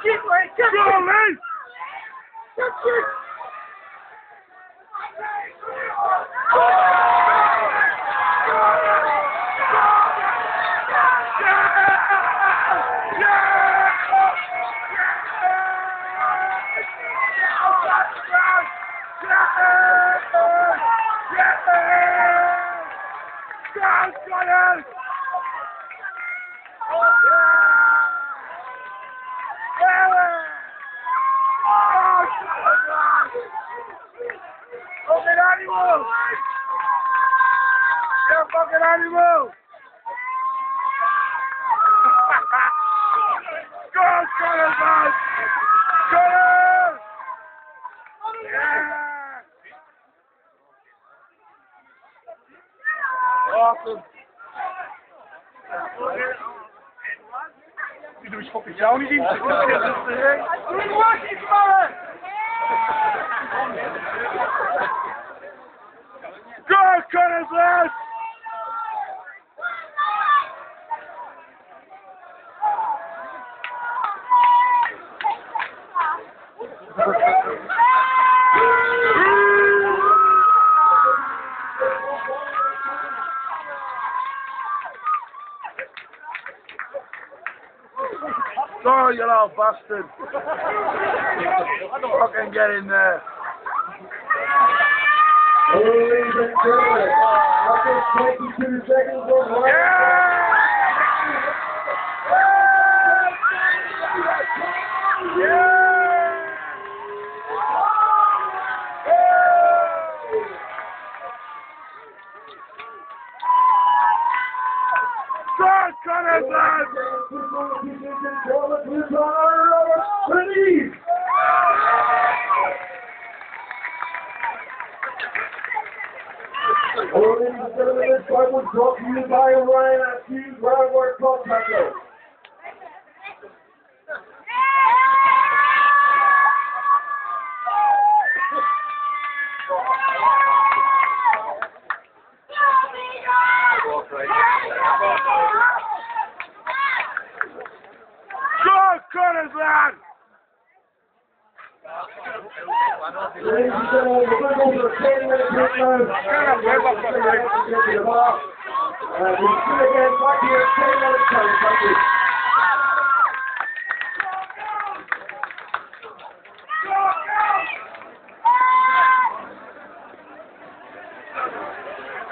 Animal! You're a fucking animal! Go on, Connor, man! Connor! Yeah! Awesome! Die doen we fucking jou niet in. Doe het wat, iets mannen! Go, Connors, lads! Oh, you little bastard! Fucking get in there! Ladies and gentlemen, after 22 seconds of life. Go, Connors, lads! Ladies and gentlemen, this fight was brought to you by Ryan at Hughes Groundwork Contractor. Go, Connors, lads! Ladies and gentlemen, we're going to go for a 10-minute break now. We'll see you again back here in 10 minutes time. Thank you.